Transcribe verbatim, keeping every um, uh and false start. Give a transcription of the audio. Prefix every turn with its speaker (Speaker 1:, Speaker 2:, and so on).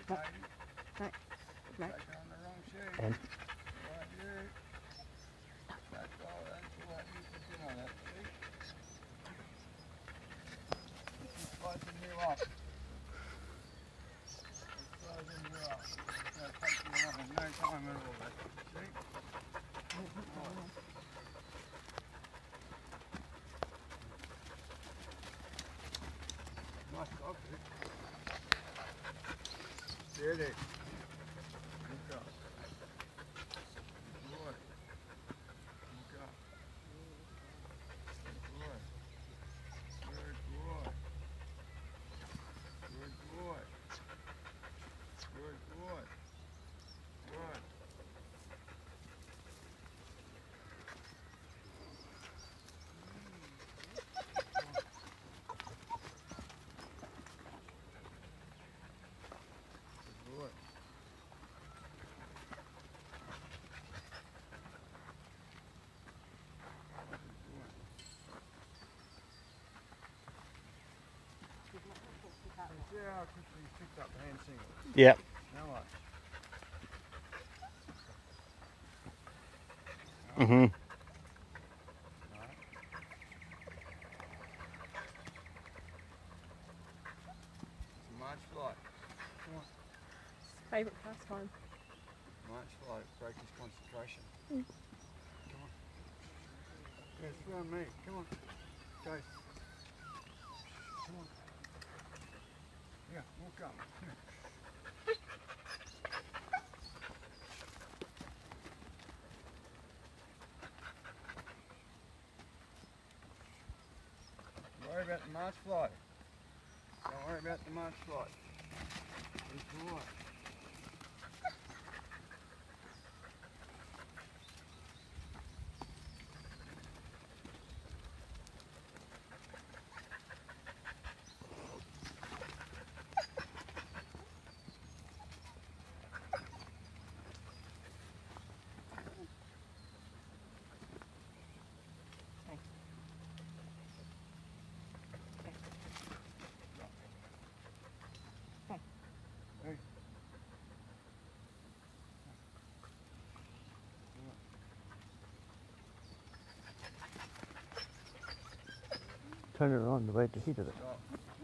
Speaker 1: No. No. No.
Speaker 2: On the wrong sheep.
Speaker 1: And
Speaker 2: Right, you. That's all, that's all I need to do on that sheep. She's closing you up. She's closing you up. It's going to take you off in no time at all, that sheep. Right. Nice dog, dude. Steady. Look up. Good boy. Look up. Good boy. Good boy. Good boy. Good boy. Good. Good boy. See how quickly you picked up the hand single?
Speaker 1: yep.
Speaker 2: Now what?
Speaker 1: Mhm.
Speaker 2: Right. It's a March flight. Come on.
Speaker 3: Favourite pastime.
Speaker 2: March flight. Break his concentration.
Speaker 3: Mm.
Speaker 2: Come on. Yeah, it's around me. Come on. Go. Come on. Yeah, walk up. Don't worry about the March flight. Don't worry about the March flight. Good boy. Hey.
Speaker 1: Turn it on the way to heat of it.
Speaker 2: Stop.